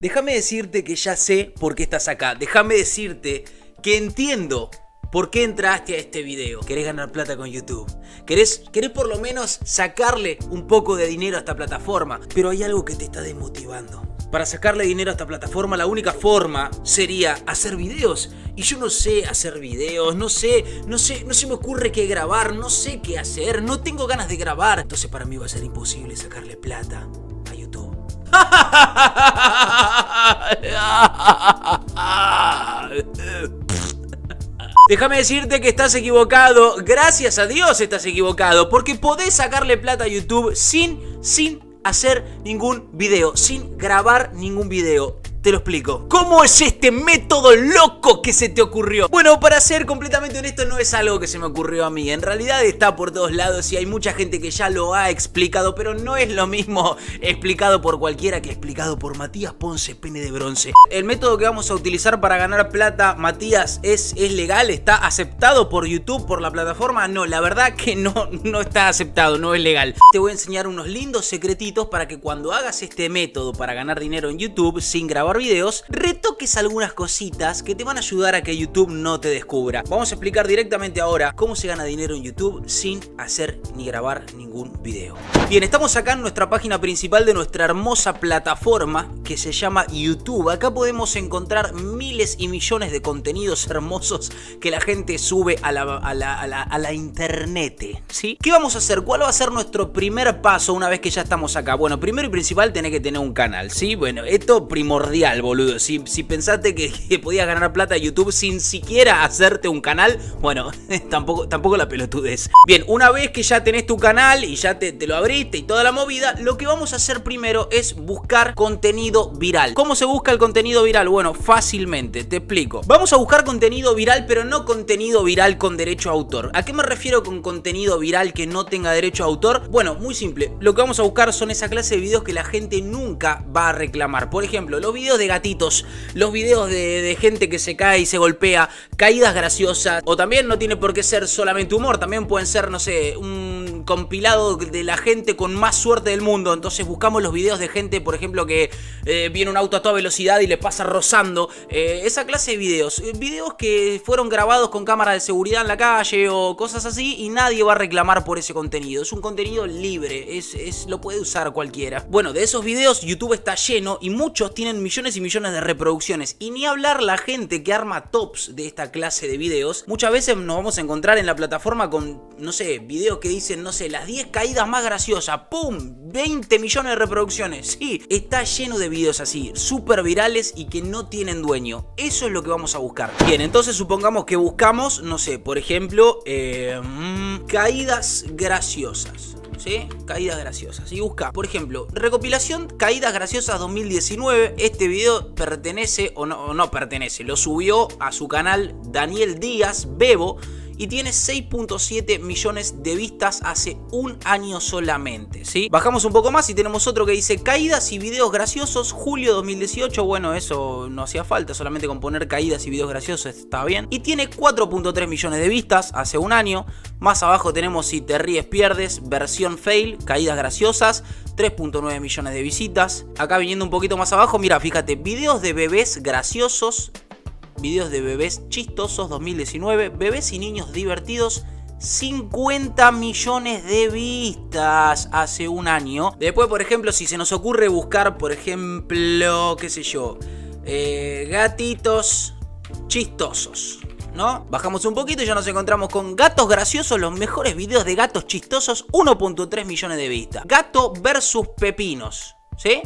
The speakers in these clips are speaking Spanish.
Déjame decirte que ya sé por qué estás acá. Déjame decirte que entiendo por qué entraste a este video. ¿Querés ganar plata con YouTube? ¿Querés por lo menos sacarle un poco de dinero a esta plataforma? Pero hay algo que te está desmotivando. Para sacarle dinero a esta plataforma, la única forma sería hacer videos. Y yo no sé hacer videos, no se me ocurre qué grabar, no sé qué hacer, no tengo ganas de grabar. Entonces para mí va a ser imposible sacarle plata a YouTube. Déjame decirte que estás equivocado. Gracias a Dios estás equivocado, porque podés sacarle plata a YouTube sin hacer ningún video, sin grabar ningún video. Te lo explico. ¿Cómo es este método loco que se te ocurrió? Bueno, para ser completamente honesto, no es algo que se me ocurrió a mí. En realidad está por todos lados y hay mucha gente que ya lo ha explicado, pero no es lo mismo explicado por cualquiera que explicado por Matías Ponce, pene de bronce. El método que vamos a utilizar para ganar plata, Matías, ¿es legal? ¿Está aceptado por YouTube, por la plataforma? No, la verdad que no está aceptado, no es legal. Te voy a enseñar unos lindos secretitos para que cuando hagas este método para ganar dinero en YouTube sin grabar videos, retoques algunas cositas que te van a ayudar a que YouTube no te descubra. Vamos a explicar directamente ahora cómo se gana dinero en YouTube sin hacer ni grabar ningún video. Bien, estamos acá en nuestra página principal de nuestra hermosa plataforma que se llama YouTube. Acá podemos encontrar miles y millones de contenidos hermosos que la gente sube a la internet, ¿sí? ¿Qué vamos a hacer? ¿Cuál va a ser nuestro primer paso una vez que ya estamos acá? Bueno, primero y principal tenés que tener un canal, ¿sí? Bueno, esto primordial, boludo. Si pensaste que podías ganar plata en YouTube sin siquiera hacerte un canal, bueno, tampoco la pelotudez. Bien, una vez que ya tenés tu canal y ya te lo abriste y toda la movida, lo que vamos a hacer primero es buscar contenido viral. ¿Cómo se busca el contenido viral? Bueno, fácilmente, te explico. Vamos a buscar contenido viral, pero no contenido viral con derecho a autor. ¿A qué me refiero con contenido viral que no tenga derecho a autor? Bueno, muy simple. Lo que vamos a buscar son esa clase de videos que la gente nunca va a reclamar. Por ejemplo, los videos de gatitos, los videos de gente que se cae y se golpea, caídas graciosas, o también no tiene por qué ser solamente humor, también pueden ser, no sé, un compilado de la gente con más suerte del mundo. Entonces buscamos los videos de gente, por ejemplo, que viene un auto a toda velocidad y le pasa rozando, esa clase de videos que fueron grabados con cámara de seguridad en la calle o cosas así, y nadie va a reclamar por ese contenido. Es un contenido libre, lo puede usar cualquiera. Bueno, de esos videos YouTube está lleno y muchos tienen millones y millones de reproducciones, y ni hablar la gente que arma tops de esta clase de videos. Muchas veces nos vamos a encontrar en la plataforma con, no sé, videos que dicen, no sé, las 10 caídas más graciosas, ¡pum! 20 millones de reproducciones. Sí, está lleno de videos así, súper virales y que no tienen dueño. Eso es lo que vamos a buscar. Bien, entonces supongamos que buscamos, no sé, por ejemplo, caídas graciosas, ¿sí? Caídas graciosas. Y busca, por ejemplo, recopilación caídas graciosas 2019. Este video pertenece, o no pertenece, lo subió a su canal Daniel Díaz Bebo y tiene 6.7 millones de vistas hace un año solamente, ¿sí? Bajamos un poco más y tenemos otro que dice caídas y videos graciosos julio 2018. Bueno, eso no hacía falta, solamente con poner caídas y videos graciosos está bien. Y tiene 4.3 millones de vistas hace un año. Más abajo tenemos si te ríes pierdes, versión fail, caídas graciosas, 3.9 millones de visitas. Acá viniendo un poquito más abajo, mira, fíjate, videos de bebés graciosos, videos de bebés chistosos 2019, bebés y niños divertidos, 50 millones de vistas hace un año. Después, por ejemplo, si se nos ocurre buscar, por ejemplo, qué sé yo, gatitos chistosos, ¿no? Bajamos un poquito y ya nos encontramos con gatos graciosos, los mejores videos de gatos chistosos, 1.3 millones de vistas. Gato versus pepinos, ¿sí?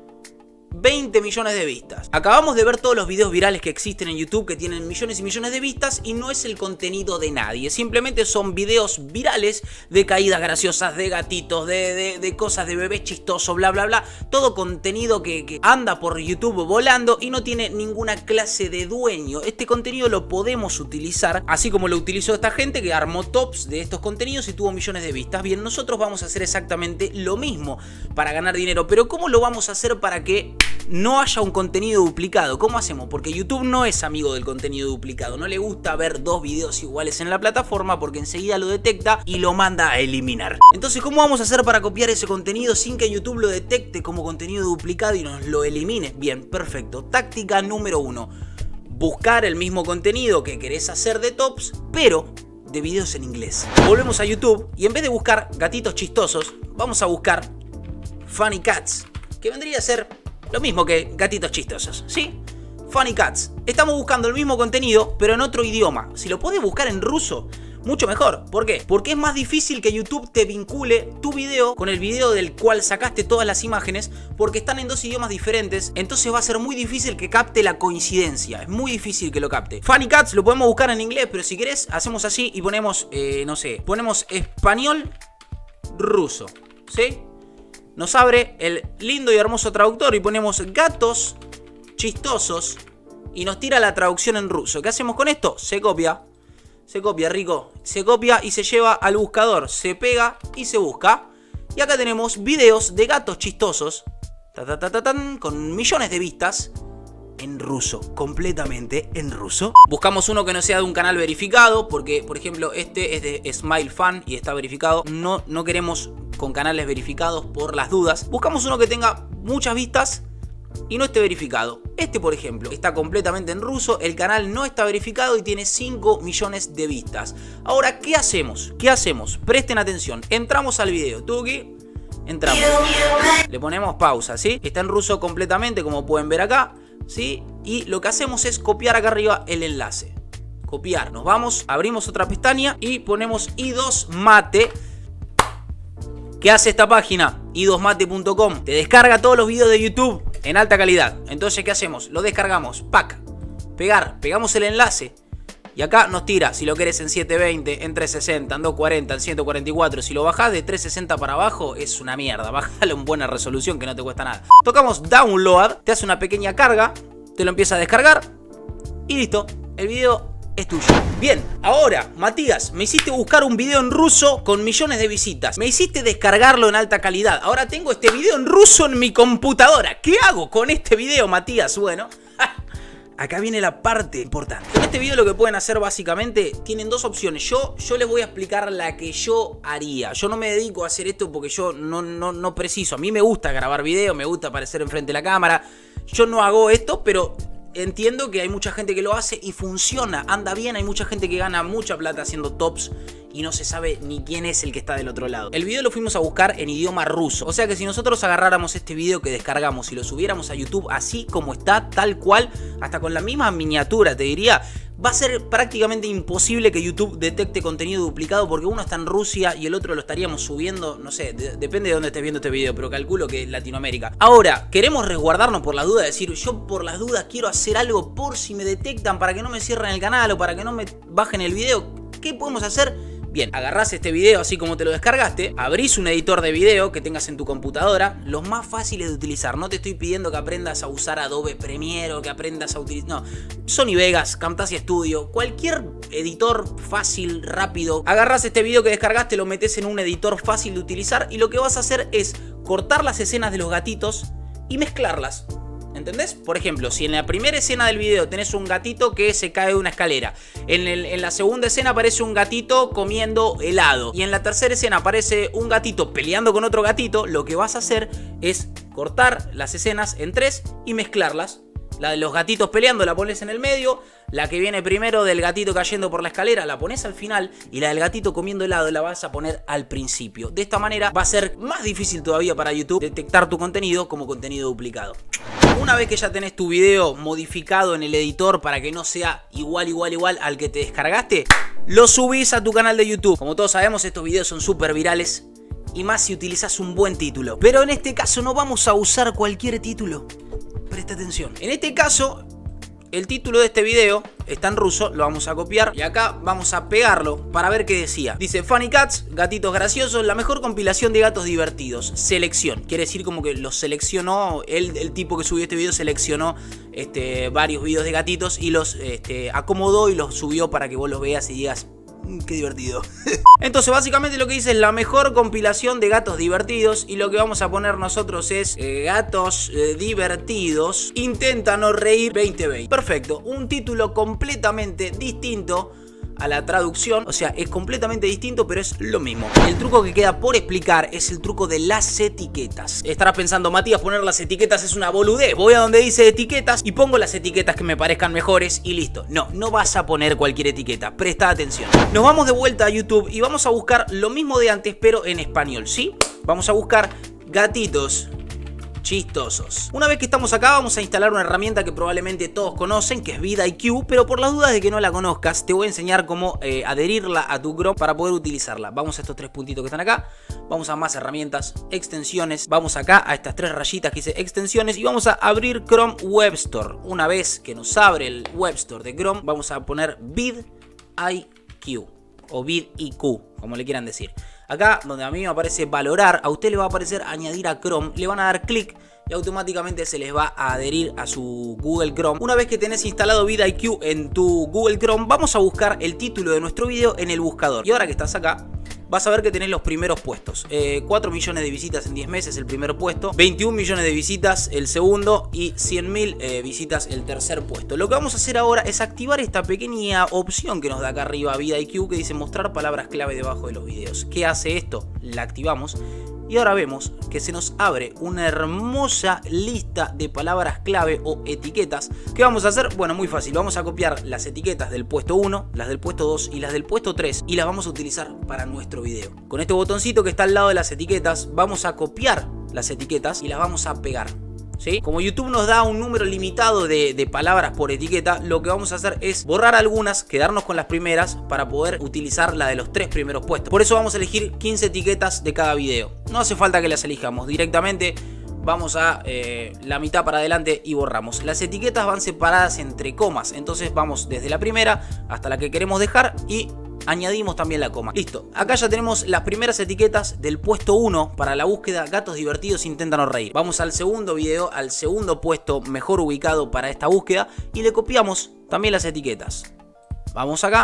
20 millones de vistas. Acabamos de ver todos los videos virales que existen en YouTube que tienen millones y millones de vistas y no es el contenido de nadie. Simplemente son videos virales de caídas graciosas, de gatitos, de cosas de bebés chistosos, bla bla bla. Todo contenido que anda por YouTube volando y no tiene ninguna clase de dueño. Este contenido lo podemos utilizar así como lo utilizó esta gente que armó tops de estos contenidos y tuvo millones de vistas. Bien, nosotros vamos a hacer exactamente lo mismo para ganar dinero. Pero ¿cómo lo vamos a hacer para que no haya un contenido duplicado. ¿Cómo hacemos? Porque YouTube no es amigo del contenido duplicado. No le gusta ver dos videos iguales en la plataforma porque enseguida lo detecta y lo manda a eliminar. Entonces, ¿cómo vamos a hacer para copiar ese contenido sin que YouTube lo detecte como contenido duplicado y nos lo elimine? Bien, perfecto. Táctica número 1. Buscar el mismo contenido que querés hacer de tops, pero de videos en inglés. Volvemos a YouTube y en vez de buscar gatitos chistosos, vamos a buscar Funny Cats, que vendría a ser lo mismo que gatitos chistosos, ¿sí? Funny Cats. Estamos buscando el mismo contenido, pero en otro idioma. Si lo podés buscar en ruso, mucho mejor. ¿Por qué? Porque es más difícil que YouTube te vincule tu video con el video del cual sacaste todas las imágenes, porque están en dos idiomas diferentes. Entonces va a ser muy difícil que capte la coincidencia. Es muy difícil que lo capte. Funny Cats lo podemos buscar en inglés, pero si querés, hacemos así y ponemos, no sé, ponemos español ruso, ¿sí? Nos abre el lindo y hermoso traductor y ponemos gatos chistosos y nos tira la traducción en ruso. ¿Qué hacemos con esto? Se copia, rico. Se copia y se lleva al buscador. Se pega y se busca. Y acá tenemos videos de gatos chistosos con millones de vistas en ruso, completamente en ruso. Buscamos uno que no sea de un canal verificado, porque por ejemplo este es de Smile Fan y está verificado. No queremos con canales verificados por las dudas. Buscamos uno que tenga muchas vistas y no esté verificado. Este, por ejemplo, está completamente en ruso, el canal no está verificado y tiene 5 millones de vistas. Ahora, ¿qué hacemos? ¿Qué hacemos? Presten atención. Entramos al video. Tuki. Entramos. Le ponemos pausa, ¿sí? Está en ruso completamente, como pueden ver acá, ¿sí? Y lo que hacemos es copiar acá arriba el enlace. Copiar. Nos vamos, abrimos otra pestaña y ponemos i2mate. ¿Qué hace esta página? i2mate.com. Te descarga todos los videos de YouTube en alta calidad. Entonces, ¿qué hacemos? Lo descargamos. Pack. Pegar. Pegamos el enlace. Y acá nos tira si lo querés en 720, en 360, en 240, en 144. Si lo bajás de 360 para abajo, es una mierda. Bájalo en buena resolución que no te cuesta nada. Tocamos Download. Te hace una pequeña carga. Te lo empieza a descargar. Y listo. El video es tuyo. Bien, ahora, Matías, me hiciste buscar un video en ruso con millones de visitas. Me hiciste descargarlo en alta calidad. Ahora tengo este video en ruso en mi computadora. ¿Qué hago con este video, Matías? Bueno, acá viene la parte importante. En este video lo que pueden hacer básicamente, tienen dos opciones. Yo les voy a explicar la que yo haría. Yo no me dedico a hacer esto porque yo no preciso. A mí me gusta grabar video, me gusta aparecer enfrente de la cámara. Yo no hago esto, pero entiendo que hay mucha gente que lo hace y funciona, anda bien. Hay mucha gente que gana mucha plata haciendo tops y no se sabe ni quién es el que está del otro lado. El video lo fuimos a buscar en idioma ruso. O sea que si nosotros agarráramos este video que descargamos y lo subiéramos a YouTube así como está, tal cual, hasta con la misma miniatura, te diría, va a ser prácticamente imposible que YouTube detecte contenido duplicado porque uno está en Rusia y el otro lo estaríamos subiendo, no sé, depende de dónde estés viendo este video, pero calculo que es Latinoamérica. Ahora, queremos resguardarnos por las dudas, decir, yo por las dudas quiero hacer algo por si me detectan para que no me cierren el canal o para que no me bajen el video. ¿Qué podemos hacer? Bien, agarrás este video así como te lo descargaste, abrís un editor de video que tengas en tu computadora, los más fáciles de utilizar. No te estoy pidiendo que aprendas a usar Adobe Premiere o que aprendas a utilizar, no, Sony Vegas, Camtasia Studio, cualquier editor fácil, rápido. Agarrás este video que descargaste, lo metes en un editor fácil de utilizar y lo que vas a hacer es cortar las escenas de los gatitos y mezclarlas. ¿Entendés? Por ejemplo, si en la primera escena del video tenés un gatito que se cae de una escalera, en la segunda escena aparece un gatito comiendo helado y en la tercera escena aparece un gatito peleando con otro gatito, lo que vas a hacer es cortar las escenas en tres y mezclarlas. La de los gatitos peleando la pones en el medio, la que viene primero del gatito cayendo por la escalera la pones al final y la del gatito comiendo helado la vas a poner al principio. De esta manera va a ser más difícil todavía para YouTube detectar tu contenido como contenido duplicado. Una vez que ya tenés tu video modificado en el editor para que no sea igual al que te descargaste, lo subís a tu canal de YouTube. Como todos sabemos, estos videos son súper virales y más si utilizas un buen título. Pero en este caso no vamos a usar cualquier título. Presta atención. En este caso, el título de este video está en ruso, lo vamos a copiar y acá vamos a pegarlo para ver qué decía. Dice Funny Cats, gatitos graciosos, la mejor compilación de gatos divertidos. Selección, quiere decir como que los seleccionó, el tipo que subió este video seleccionó varios videos de gatitos y los acomodó y los subió para que vos los veas y digas, Qué divertido. Entonces básicamente lo que dice es la mejor compilación de gatos divertidos. Y lo que vamos a poner nosotros es gatos divertidos intenta no reír 2020. Perfecto, un título completamente distinto a la traducción, o sea, es completamente distinto, pero es lo mismo. El truco que queda por explicar es el truco de las etiquetas. Estarás pensando, Matías, poner las etiquetas es una boludez. Voy a donde dice etiquetas y pongo las etiquetas que me parezcan mejores y listo. No, no vas a poner cualquier etiqueta, presta atención. Nos vamos de vuelta a YouTube y vamos a buscar lo mismo de antes, pero en español, ¿sí? Vamos a buscar gatitos chistosos. Una vez que estamos acá vamos a instalar una herramienta que probablemente todos conocen, que es vidIQ, pero por las dudas de que no la conozcas te voy a enseñar cómo adherirla a tu Chrome para poder utilizarla. Vamos a estos tres puntitos que están acá, vamos a más herramientas, extensiones, vamos acá a estas tres rayitas que dice extensiones y vamos a abrir Chrome Web Store. Una vez que nos abre el Web Store de Chrome vamos a poner vidIQ o vidIQ, como le quieran decir. Acá donde a mí me aparece valorar, a usted le va a aparecer añadir a Chrome, le van a dar clic y automáticamente se les va a adherir a su Google Chrome. Una vez que tenés instalado vidIQ en tu Google Chrome, vamos a buscar el título de nuestro video en el buscador. Y ahora que estás acá, vas a ver que tenés los primeros puestos. 4 millones de visitas en 10 meses el primer puesto, 21 millones de visitas el segundo y 100.000 visitas el tercer puesto. Lo que vamos a hacer ahora es activar esta pequeña opción que nos da acá arriba vidIQ que dice mostrar palabras clave debajo de los videos. ¿Qué hace esto? La activamos. Y ahora vemos que se nos abre una hermosa lista de palabras clave o etiquetas. ¿Qué vamos a hacer? Bueno, muy fácil. Vamos a copiar las etiquetas del puesto 1, las del puesto 2 y las del puesto 3 y las vamos a utilizar para nuestro video. Con este botoncito que está al lado de las etiquetas, vamos a copiar las etiquetas y las vamos a pegar. ¿Sí? Como YouTube nos da un número limitado de palabras por etiqueta, lo que vamos a hacer es borrar algunas, quedarnos con las primeras para poder utilizar la de los 3 primeros puestos. Por eso vamos a elegir 15 etiquetas de cada video. No hace falta que las elijamos directamente. Vamos a la mitad para adelante y borramos. Las etiquetas van separadas entre comas, entonces vamos desde la primera hasta la que queremos dejar y añadimos también la coma. Listo, acá ya tenemos las primeras etiquetas del puesto 1 para la búsqueda gatos divertidos intentan no reír. Vamos al segundo video, al segundo puesto mejor ubicado para esta búsqueda y le copiamos también las etiquetas. Vamos acá,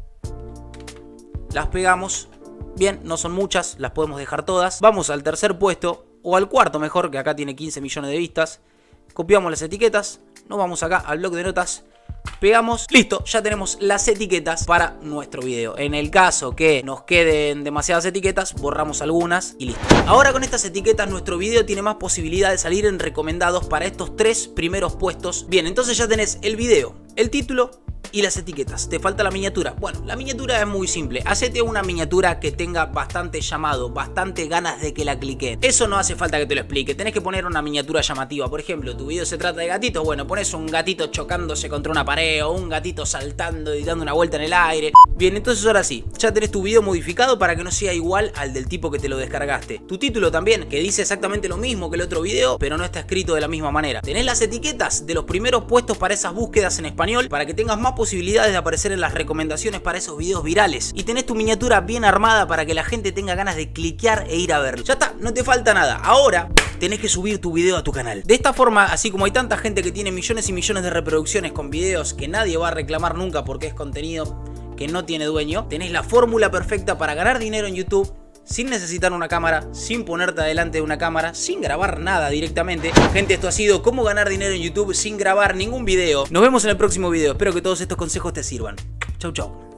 las pegamos. Bien, no son muchas, las podemos dejar todas. Vamos al tercer puesto o al cuarto mejor, que acá tiene 15 millones de vistas. Copiamos las etiquetas, nos vamos acá al bloc de notas, pegamos, listo, ya tenemos las etiquetas para nuestro video. En el caso que nos queden demasiadas etiquetas, borramos algunas y listo. Ahora con estas etiquetas nuestro video tiene más posibilidad de salir en recomendados para estos 3 primeros puestos. Bien, entonces ya tenés el video, el título y las etiquetas. Te falta la miniatura. Bueno, la miniatura es muy simple. Hacete una miniatura que tenga bastante llamado, bastante ganas de que la cliquen. Eso no hace falta que te lo explique. Tenés que poner una miniatura llamativa. Por ejemplo, tu video se trata de gatitos. Bueno, pones un gatito chocándose contra una pared o un gatito saltando y dando una vuelta en el aire. Bien, entonces ahora sí, ya tenés tu video modificado para que no sea igual al del tipo que te lo descargaste. Tu título también, que dice exactamente lo mismo que el otro video, pero no está escrito de la misma manera. Tenés las etiquetas de los primeros puestos para esas búsquedas en español, para que tengas más posibilidades de aparecer en las recomendaciones para esos videos virales. Y tenés tu miniatura bien armada para que la gente tenga ganas de cliquear e ir a verlo. Ya está, no te falta nada. Ahora tenés que subir tu video a tu canal. De esta forma, así como hay tanta gente que tiene millones y millones de reproducciones con videos que nadie va a reclamar nunca porque es contenido que no tiene dueño, tenés la fórmula perfecta para ganar dinero en YouTube sin necesitar una cámara, sin ponerte adelante de una cámara, sin grabar nada directamente. Gente, esto ha sido cómo ganar dinero en YouTube sin grabar ningún video. Nos vemos en el próximo video. Espero que todos estos consejos te sirvan. Chau, chau.